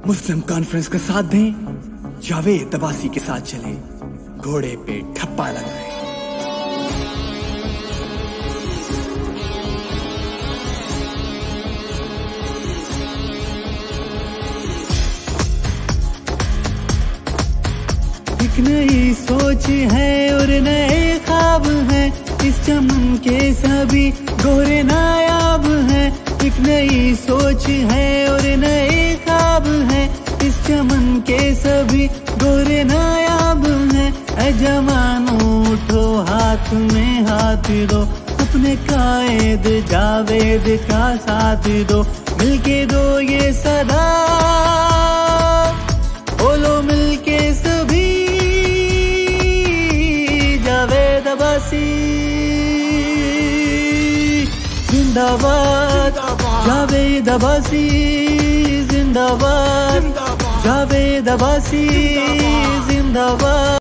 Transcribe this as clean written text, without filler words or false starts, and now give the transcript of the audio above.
मुस्लिम conference का साथ दें, जावेद अब्बासी के साथ चले, घोड़े पे ठप्पा लगाए। एक नई सोच है और नए ख्वाब हैं, इस चमन के सभी गोरे नायाब हैं। एक नई सोच है और नए ख्वाब हैं, इस चमन के सभी गोरे नायाब हैं। ऐ जवानो उठो, हाथ में हाथ दो, अपने कायद जावेद का साथ दो। मिलके दो ये सदा, बोलो मिलके सभी, जावेद अब्बासी जिंदाबाद, जावेद अब्बासी जिंदाबाद, जावेद अब्बासी जिंदाबाद।